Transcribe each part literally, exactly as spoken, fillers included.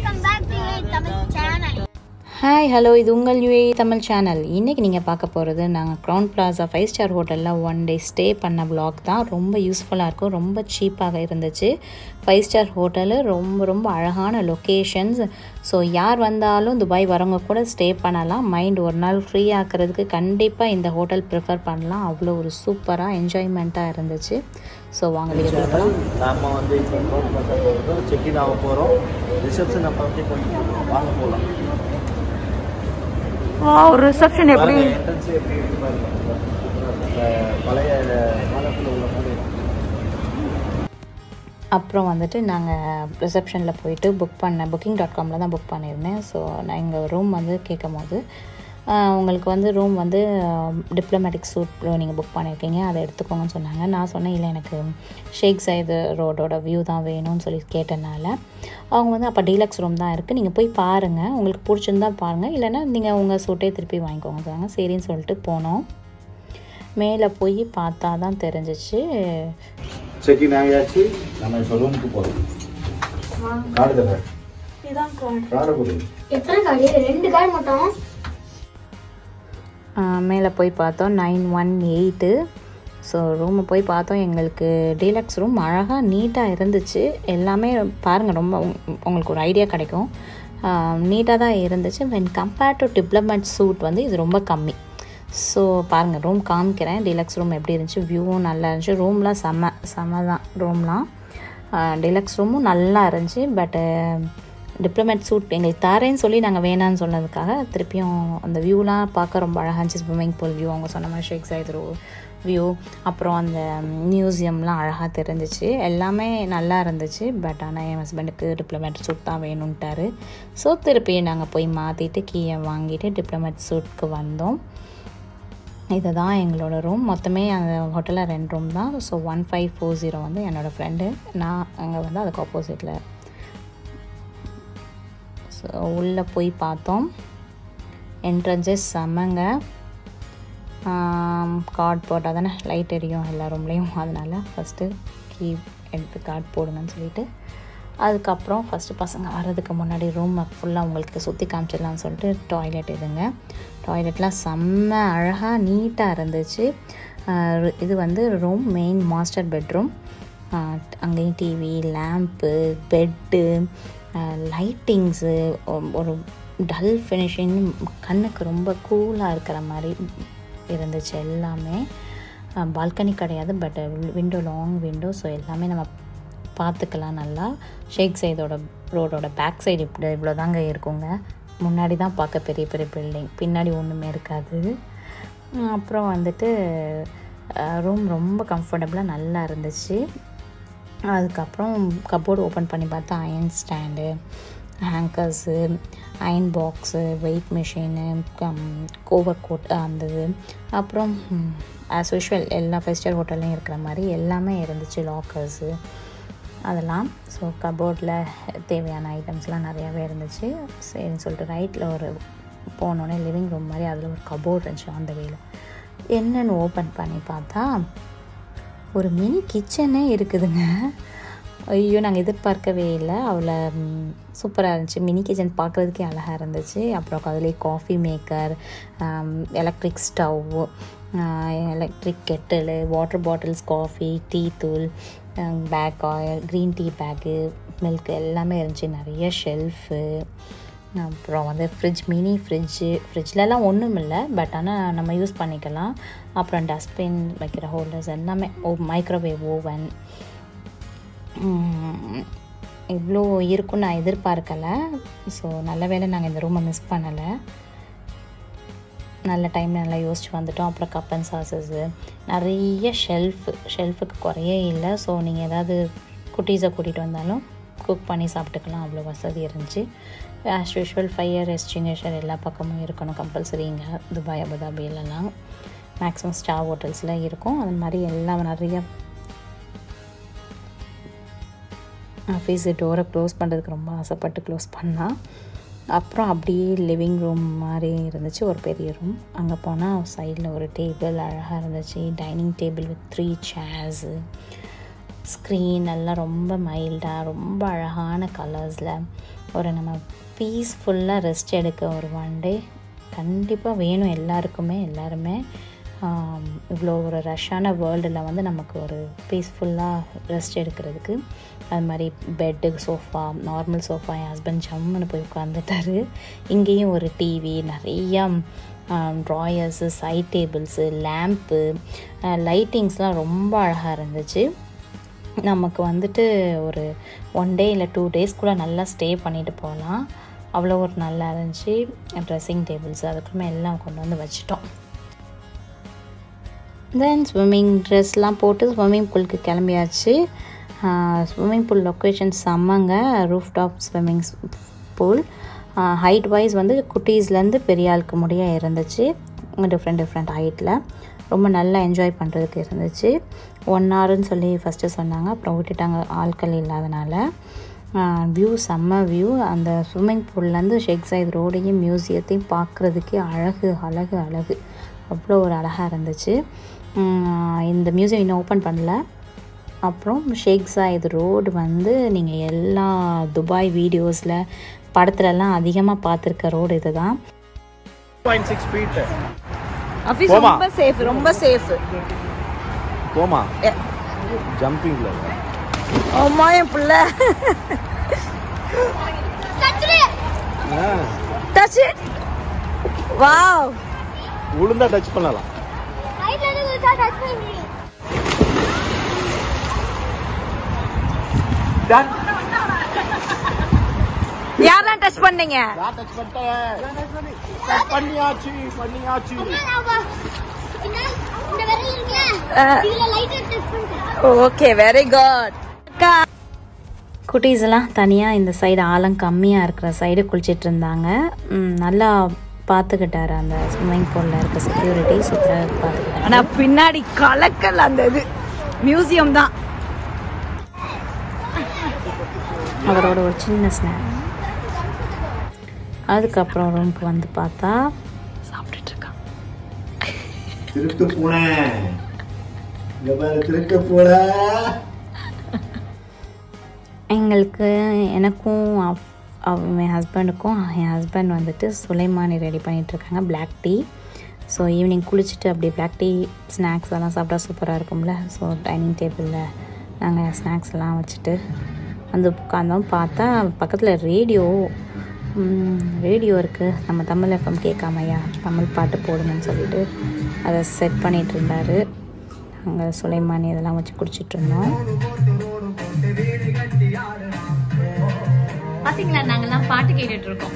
Welcome back to your Tamil channel. Hi hello இது உங்கள் UA Tamil channel. இன்றைக்கி நீங்கள் பார்க்க போகிறது நாங்கள் க்ரௌன் பிளாசா ஃபைவ் ஸ்டார் ஹோட்டலில் ஒன் டே ஸ்டே பண்ண வ்ளாக் தான். ரொம்ப யூஸ்ஃபுல்லாக இருக்கும், ரொம்ப சீப்பாக இருந்துச்சு. ஃபைவ் ஸ்டார் ஹோட்டலு, ரொம்ப ரொம்ப அழகான லொக்கேஷன்ஸ். ஸோ யார் வந்தாலும் துபாய் வரவங்க கூட ஸ்டே பண்ணலாம். மைண்ட் ஒரு நாள் ஃப்ரீ ஆக்கிறதுக்கு கண்டிப்பாக இந்த ஹோட்டல் ப்ரிஃபர் பண்ணலாம். அவ்வளோ ஒரு சூப்பராக என்ஜாய்மெண்ட்டாக இருந்துச்சு. ஸோ வாங்க வீடியோ பார்க்கலாம். நாம் வந்து இப்போ க்ரௌன் பிளாசா போகிறோம், செக்இன் ஆக போகிறோம். ரிசப்ஷன் நம்ம வந்து கொஞ்சம் வாங்க போகலாம். ஒரு ரிசப்ஷன் எப்படி என்ட்ரன்ஸ் எப்படி இருக்கு பாருங்க, பழைய காலத்தில் உள்ள மாதிரி. அப்புறம் வந்துட்டு நாங்கள் ரிசப்ஷனில் போயிட்டு புக் பண்ணேன். புக்கிங் டாட் காமில் தான் புக் பண்ணியிருந்தேன். ஸோ நான் எங்கள் ரூம் வந்து கேட்கும் போது உங்களுக்கு வந்து ரூம் வந்து டிப்ளமேட்டிக் சூட் நீங்கள் புக் பண்ணியிருக்கீங்க, அதை எடுத்துக்கோங்கன்னு சொன்னாங்க. நான் சொன்னேன் இல்லை, எனக்கு ஷேக் சைது ரோடோட வியூ தான் வேணும்னு சொல்லி கேட்டனால அவங்க வந்து அப்போ டீலக்ஸ் ரூம் தான் இருக்குது, நீங்கள் போய் பாருங்கள், உங்களுக்கு பிடிச்சிருந்தா பாருங்கள், இல்லைன்னா நீங்கள் உங்கள் சூட்டே திருப்பி வாங்கிக்கோங்க சொன்னாங்க. சரின்னு சொல்லிட்டு போனோம். மேலே போய் பார்த்தா தான் தெரிஞ்சிச்சு. செக்இன் ஆகியாச்சு. நம்ம இப்போ ரூமுக்கு போகிறோம். கார்டு தர இதான் கார்டு. கார்டு கொடுங்க. எத்தனை கார்டு? ரெண்டு கார்டு மட்டும். மேலே போய் பார்த்தோம் நைன் ஒன் எயிட்டு. ஸோ ரூமை போய் பார்த்தோம். எங்களுக்கு டீலக்ஸ் ரூம் அழகாக நீட்டாக இருந்துச்சு. எல்லாமே பாருங்கள், ரொம்ப உங்களுக்கு ஒரு ஐடியா கிடைக்கும். நீட்டாக தான் இருந்துச்சு. When compared to diplomat suite வந்து இது ரொம்ப கம்மி. ஸோ பாருங்கள், ரூம் காமிக்கிறேன். டீலக்ஸ் ரூம் எப்படி இருந்துச்சு, வியூவும் நல்லா இருந்துச்சு. ரூம்லாம் செம்ம செம்ம தான். ரூம்லாம் டீலக்ஸ் ரூமும் நல்லா இருந்துச்சு. பட்டு டிப்ளமேட் சூட் எங்களுக்கு தரேன்னு சொல்லி நாங்கள் வேணான்னு சொன்னதுக்காக திருப்பியும் அந்த வியூலாம் பார்க்க ரொம்ப அழகாக இருந்துச்சு. ஸ்விம்மிங் பூல் வியூ, அவங்க சொன்ன மாதிரி ஷேக் சைடு வியூ, அப்புறம் அந்த மியூசியம்லாம் அழகாக தெரிஞ்சிச்சு. எல்லாமே நல்லா இருந்துச்சு. பட் ஆனால் என் ஹஸ்பண்டுக்கு டிப்ளமேட் சூட் தான் வேணும்ட்டாரு. ஸோ திருப்பியும் நாங்கள் போய் மாற்றிட்டு கீயை வாங்கிட்டு டிப்ளமேட் சூட்க்கு வந்தோம். இது தான் எங்களோட ரூம். மொத்தமே அந்த ஹோட்டலில் ரெண்டு ரூம் தான். So one five four zero வந்து என்னோடய ஃப்ரெண்டு, நான் அங்கே வந்து அதுக்கு ஆப்போசிட்டில். ஸோ உள்ளே போய் பார்த்தோம். என்ட்ரன்ஸஸ் செம்மங்க. கார்டு போட்டால் தானே லைட் எரியும் எல்லா ரூம்லேயும், அதனால் ஃபஸ்ட்டு கீ எடுத்து கார்டு போடுங்கன்னு சொல்லிவிட்டு அதுக்கப்புறம் ஃபஸ்ட்டு பசங்க வர்றதுக்கு முன்னாடி ரூமை ஃபுல்லாக உங்களுக்கு சுற்றி காமிச்சிடலான்னு சொல்லிட்டு டாய்லெட் இதுங்க. டாய்லெட்லாம் செம்ம அழகாக நீட்டாக இருந்துச்சு. இது வந்து ரூம் மெயின் மாஸ்டர் பெட்ரூம். அங்கேயும் டிவி, லேம்ப்பு, பெட்டு, லைட்டிங்ஸு, ஒரு டல் ஃபினிஷிங், கண்ணுக்கு ரொம்ப கூலாக இருக்கிற மாதிரி இருந்துச்சு எல்லாமே. பால்கனி கிடையாது, but window, long window. So எல்லாமே நம்ம பார்த்துக்கலாம் நல்லா. ஷேக் சைடோட ரோடோட பேக் சைடு இப்படி இவ்வளோ தாங்க இருக்குங்க. முன்னாடி தான் பார்க்க பெரிய பெரிய பில்டிங், பின்னாடி ஒன்றுமே இருக்காது. அப்புறம் வந்துட்டு ரூம் ரொம்ப கம்ஃபர்டபுளாக நல்லா இருந்துச்சு. அதுக்கப்புறம் கப்போர்டு ஓப்பன் பண்ணி பார்த்தா iron stand, hangers, iron box, weight machine, over coat அந்தது, அப்புறம் ஆஸ் யூஷுவல் எல்லா ஃபைவ் ஸ்டார் ஹோட்டல்லையும் இருக்கிற மாதிரி எல்லாமே இருந்துச்சு. லாக்கர்ஸு அதெல்லாம். ஸோ கபோர்டில் தேவையான ஐட்டம்ஸ்லாம் நிறையாவே இருந்துச்சு. சரின்னு சொல்லிட்டு ரைட்டில் ஒரு போனோடனே லிவிங் ரூம் மாதிரி அதில் ஒரு கபோர்ட் இருந்துச்சு. அந்த வேலை என்னென்னு ஓப்பன் பண்ணி பார்த்தா ஒரு மினி கிச்சனே இருக்குதுங்க. ஐயோ, நாங்கள் எதிர்பார்க்கவே இல்லை. அவ்வளோ சூப்பராக இருந்துச்சு. மினி கிச்சன் பார்க்குறதுக்கே அழகாக இருந்துச்சு. அப்புறம் அதுலேயே coffee maker, electric stove, electric kettle, water bottles, coffee, tea தூள், bag oil, green tea bag, milk எல்லாமே இருந்துச்சு. நிறைய ஷெல்ஃபு, அப்புறம் வந்து ஃப்ரிட்ஜ், மினி ஃப்ரிட்ஜு. ஃப்ரிட்ஜ்லலாம் ஒன்றும் இல்லை, பட் ஆனால் நம்ம யூஸ் பண்ணிக்கலாம். அப்புறம் டஸ்ட்பின் வைக்கிற ஹோல்டர்ஸ் எல்லாமே, ஓ மைக்ரோவேவ் ஓவன். இவ்வளோ இருக்குன்னு நான் எதிர்பார்க்கலை. ஸோ நல்ல வேளை நாங்கள் இந்த ரூமை மிஸ் பண்ணலை. நல்ல டைமில் நல்லா யோசிச்சு வந்துட்டோம். அப்புறம் கப் அண்ட் சாசஸ்ஸு, நிறைய ஷெல்ஃபு, ஷெல்ஃபுக்கு குறையே இல்லை. ஸோ நீங்கள் ஏதாவது குட்டீஸை கூட்டிகிட்டு வந்தாலும் குக் பண்ணி சாப்பிட்டுக்கலாம், அவ்வளோ வசதி இருந்துச்சு. ஆஸ் யூஷுவல் ஃபயர் எக்ஸ்டிங்விஷர் எல்லா பக்கமும் இருக்கணும் கம்பல்சரிங்க. துபாய், அபுதாபிலலாம் மேக்ஸிமம் ஸ்டார் ஹோட்டல்ஸில் இருக்கும். அது மாதிரி எல்லாம் நிறைய. ஆஃபீஸு டோரை க்ளோஸ் பண்ணுறதுக்கு ரொம்ப ஆசைப்பட்டு க்ளோஸ் பண்ணால். அப்புறம் அப்படியே லிவிங் ரூம் மாதிரி இருந்துச்சு, ஒரு பெரிய ரூம். அங்கே போனால் சைடில் ஒரு டேபிள் அழகாக இருந்துச்சு. Dining table with three chairs. Screen எல்லாம் ரொம்ப மைல்டாக ரொம்ப அழகான கலர்ஸில் ஒரு நம்ம பீஸ்ஃபுல்லாக ரெஸ்ட் எடுக்க ஒரு ஒன் டே கண்டிப்பாக வேணும் எல்லாருக்குமே. எல்லாருமே இவ்வளோ ஒரு ரஷ்ஷான வேர்ல்டில் வந்து நமக்கு ஒரு பீஸ்ஃபுல்லாக ரெஸ்ட் எடுக்கிறதுக்கு அது மாதிரி பெட்டு, சோஃபா, நார்மல் சோஃபா என் ஹஸ்பண்ட் ஜம்முன்னு போய் உட்காந்துட்டாரு. இங்கேயும் ஒரு டிவி, நிறையா ட்ராயர்ஸு, சைட் டேபிள்ஸு, லேம்ப்பு, லைட்டிங்ஸ்லாம் ரொம்ப அழகாக இருந்துச்சு. நமக்கு வந்துட்டு ஒரு ஒன் டே இல்லை டூ டேஸ் கூட நல்லா ஸ்டே பண்ணிவிட்டு போகலாம். அவ்வளோ ஒரு நல்லா இருந்துச்சு. ட்ரெஸ்ஸிங் டேபிள்ஸ் அதுக்குமே எல்லாம் கொண்டு வந்து வச்சுட்டோம். தென் ஸ்விம்மிங் ட்ரெஸ்லாம் போட்டு ஸ்விம்மிங் பூலுக்கு கிளம்பியாச்சு. ஸ்விம்மிங் பூல் லொக்கேஷன் செம்மங்க. Roof top swimming pool. Height wise வந்து குட்டீஸ்லேருந்து பெரிய ஆளுக்கு முடிய இருந்துச்சு. டிஃப்ரெண்ட் டிஃப்ரெண்ட் ஹைட்டில் ரொம்ப நல்லா என்ஜாய் பண்ணுறதுக்கு இருந்துச்சு. ஒன் ஹவருன்னு சொல்லி ஃபஸ்ட்டு சொன்னாங்க, அப்புறம் விட்டுட்டாங்க ஆட்கள் இல்லாதனால. வியூ செம்ம வியூ. அந்த ஸ்விம்மிங் பூல்லேருந்து ஷேக் சைட் ரோடையும் மியூசியத்தையும் பார்க்குறதுக்கே அழகு அழகு அழகு அவ்வளோ ஒரு அழகாக இருந்துச்சு. இந்த மியூசியம் இன்னும் ஓப்பன் பண்ணல. அப்புறம் ஷேக் சைட் ரோடு வந்து நீங்கள் எல்லா துபாய் வீடியோஸில் படத்துலலாம் அதிகமாக பார்த்துருக்க ரோடு இது தான். ரொம்ப சேஃப், ரொம்ப சேஃப். போமா ஜம்பிங்ல அம்மா என் புள்ள டச் இட். வாவ், உளுந்தா டச் பண்ணலாம். டன் யாரெல்லாம் டச் பண்ணீங்க? நான் டச் பண்ணிட்டேன். டச் பண்ணியாச்சு பண்ணியாச்சு. Okay, very good. குட்டீஸ் எல்லாம் தனியாக இந்த சைடு ஆழம் கம்மியாக இருக்கிற சைடு குளிச்சிட்டு இருந்தாங்க. நல்லா பார்த்துக்கிட்டாரு அந்த ஸ்விம்மிங் பூலில் இருக்க செக்யூரிட்டி சூப்பராக பார்த்துக்கிட்டாரு. ஆனால் பின்னாடி கலக்கல் அந்த இது மியூசியம் தான். அவரோட ஒரு சின்ன ஸ்நாக். அதுக்கப்புறம் ரூமுக்கு வந்து பார்த்தா சாப்பிட்டுட்டு இருக்கான். திருட்டு பூனை, இங்க பாரு திருட்டு பூனை. எங்களுக்கு எனக்கும் என் ஹஸ்பண்டுக்கும் என் ஹஸ்பண்ட் வந்துட்டு சுலைமானி ரெடி பண்ணிகிட்ருக்காங்க, பிளாக் டீ. ஸோ ஈவினிங் குளிச்சுட்டு அப்படியே பிளாக் டீ ஸ்நாக்ஸ் எல்லாம் சாப்பிட்டா சூப்பராக இருக்கும்ல. ஸோ டைனிங் டேபிளில் நாங்கள் ஸ்நாக்ஸ் எல்லாம் வச்சுட்டு வந்து உட்காந்தோம். பார்த்தா பக்கத்தில் ரேடியோ ரேடியோ இருக்குது. நம்ம தமிழ் எஃப்எம் கேட்காமையா தமிழ் பாட்டு போடுங்கன்னு சொல்லிட்டு அதை செட் பண்ணிகிட்டு இருந்தார். அங்கே சுலைமானி இதெல்லாம் வச்சு குடிச்சிட்ருந்தோம். பாத்தீங்களா, நாங்கெல்லாம் பாட்டு கேட்டுட்டு இருக்கோம்.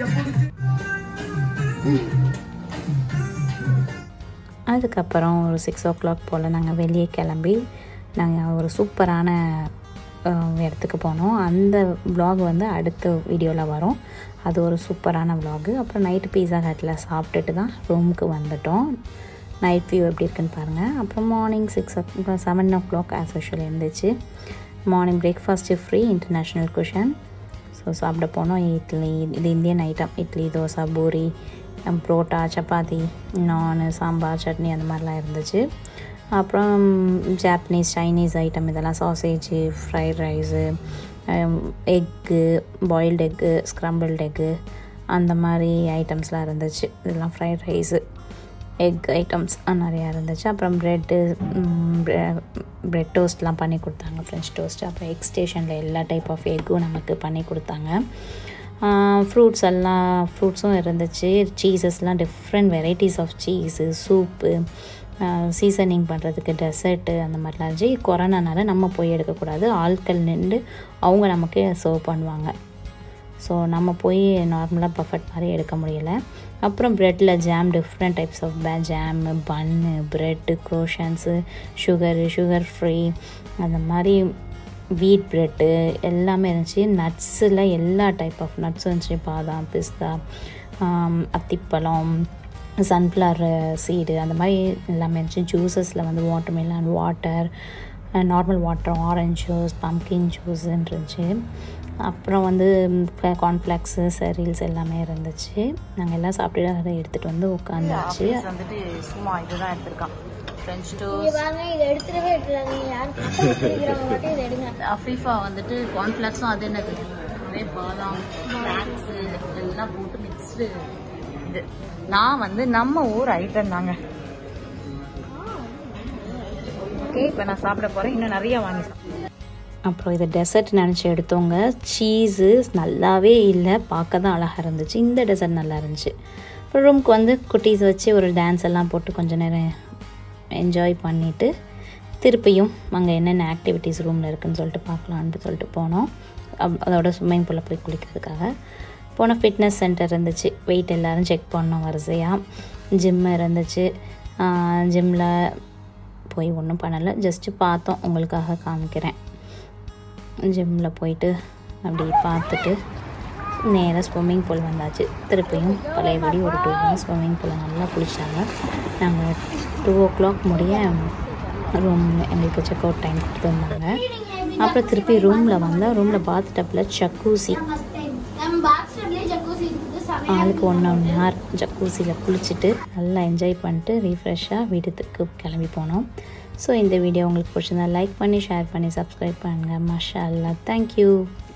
அதுக்கப்புறம் ஒரு சிக்ஸ் ஓ கிளாக் போல் நாங்கள் வெளியே கிளம்பி நாங்கள் ஒரு சூப்பரான இடத்துக்கு போனோம். அந்த விலாக் வந்து அடுத்த வீடியோவில் வரும். அது ஒரு சூப்பரான விலாகு. அப்புறம் நைட்டு பீஸா ஹட்டில் சாப்பிட்டுட்டு தான் ரூமுக்கு வந்துட்டோம். நைட் வியூ எப்படி இருக்குன்னு பாருங்கள். அப்புறம் morning six or seven o'clock as usual இருந்துச்சு. Morning breakfast free, international cuisine. So சாப்பிட போனோம். இட்லி, இது இந்தியன் ஐட்டம். இட்லி, தோசை, பூரி, புரோட்டா, சப்பாத்தி, நான், சாம்பார், சட்னி அந்த மாதிரிலாம் இருந்துச்சு. அப்புறம் ஜாப்பனீஸ், சைனீஸ் ஐட்டம் இதெல்லாம், sausage, fried rice, egg, boiled egg, scrambled egg, அந்த மாதிரி ஐட்டம்ஸ்லாம் இருந்துச்சு. இதெல்லாம் ஃப்ரைட் ரைஸு, எக் ஐட்டம்ஸ் நிறையா இருந்துச்சு. அப்புறம் ப்ரெட்டு, ப்ரெட் டோஸ்ட்லாம் பண்ணி கொடுத்தாங்க, ஃப்ரெஞ்ச் டோஸ்ட். அப்புறம் எக் ஸ்டேஷனில் எல்லா டைப் ஆஃப் எக்கும் நமக்கு பண்ணி கொடுத்தாங்க. ஃப்ரூட்ஸ் எல்லாம் ஃப்ரூட்ஸும் இருந்துச்சு. சீஸஸ்லாம் different varieties of cheese, soup, seasoning பண்ணுறதுக்கு டெசர்ட்டு அந்த மாதிரிலாம் இருந்துச்சு. கொரோனானால நம்ம போய் எடுக்கக்கூடாது, ஆட்கள் நின்று அவங்க நமக்கு சர்வ் பண்ணுவாங்க. ஸோ நம்ம போய் நார்மலாக பஃபட் மாதிரி எடுக்க முடியலை. அப்புறம் ப்ரெட்டில் ஜாம், டிஃப்ரெண்ட் டைப்ஸ் ஆஃப் பே jam, bun, bread, croissants, sugar, sugar free, அந்த மாதிரி வீட் ப்ரெட்டு எல்லாமே இருந்துச்சு. நட்ஸில் எல்லா டைப் ஆஃப் நட்ஸும் இருந்துச்சு. பாதாம், பிஸ்தா, அத்திப்பழம், சன்ஃப்ளவர் சீடு, அந்த மாதிரி எல்லாமே இருந்துச்சு. ஜூஸஸில் வந்து watermelon water, normal water, orange juice, pumpkin ஜூஸுன்னு இருந்துச்சு. அப்புறம் வந்து கார்ன்ஃப்ளேக்ஸு, செரீல்ஸ் எல்லாமே இருந்துச்சு. நாங்கள் எல்லாம் சாப்பிட்டு அதை எடுத்துகிட்டு வந்து உட்காந்துச்சு. வந்துட்டு சும்மா இதுதான் எடுத்திருக்கான். ஃப்ரெஞ்ச் இங்க டோஸ்ட். பாருங்க இதை எடுத்துடவே எடுத்துறாங்க யாரும் குடிக்கிறவங்க மட்டும் இதை எடுங்க. அஃபீஃபா வந்துட்டு கார்ன்ஃப்ளாக்ஸும் அது என்னது நிறைய பாதாம் ஃப்ளாக்ஸு எல்லாம் போட்டு மிக்ஸ்டு இது. நான் வந்து நம்ம ஊர் ஐட்டம் தாங்க. ஓகே, இப்போ நான் சாப்பிட போகிறேன். இன்னும் நிறைய வாங்கி சாப்பிடுவேன். அப்புறம் இதை டெசர்ட் நினச்சி எடுத்தோங்க. சீஸு நல்லாவே இல்லை, பார்க்க தான் அழகாக இருந்துச்சு. இந்த டெசர்ட் நல்லா இருந்துச்சு. அப்புறம் ரூமுக்கு வந்து குட்டீஸ் வச்சு ஒரு டான்ஸ் எல்லாம் போட்டு கொஞ்சம் நேரம் என்ஜாய் பண்ணிவிட்டு திருப்பியும் அங்கே என்னென்ன ஆக்டிவிட்டீஸ் ரூமில் இருக்குதுன்னு சொல்லிட்டு பார்க்கலான்ட்டு சொல்லிட்டு போனோம். அதோட ஸ்விம்மிங் பூலில் போய் குளிக்கிறதுக்காக போனால் ஃபிட்னஸ் சென்டர் இருந்துச்சு. வெயிட் எல்லோரும் செக் பண்ணோம் வரிசையாக. ஜிம்மு இருந்துச்சு. ஜிம்மில் போய் ஒன்றும் பண்ணலை, ஜஸ்ட்டு பார்த்தோம், உங்களுக்காக காமிக்கிறேன். ஜிம்மில் போயிட்டு அப்படி பார்த்துட்டு நேராக ஸ்விம்மிங் பூல் வந்தாச்சு. திருப்பியும் பழையபடி ஒரு டூ ஹவர்ஸ் ஸ்விம்மிங் பூலை நல்லா குளிச்சாங்க. நாங்கள் டூ ஓ கிளாக் முடிய ரூம் எங்களுக்கு செக் அவுட் டைம் கொடுத்துருந்தாங்க. அப்புறம் திருப்பி ரூமில் வந்தால் ரூமில் பாத் டப்பில் ஜக்கூசி ஆளுக்கு ஒன் ஒன் ஹவர் ஜக்கூசியில் குளிச்சுட்டு நல்லா என்ஜாய் பண்ணிட்டு ரீஃப்ரெஷ்ஷாக வீட்டுக்கு கிளம்பி போனோம். ஸோ இந்த வீடியோ உங்களுக்கு பிடிச்சிருந்தா லைக் பண்ணி ஷேர் பண்ணி சப்ஸ்கிரைப் பண்ணுங்கள். மாஷா அல்லாஹ், தேங்க்யூ.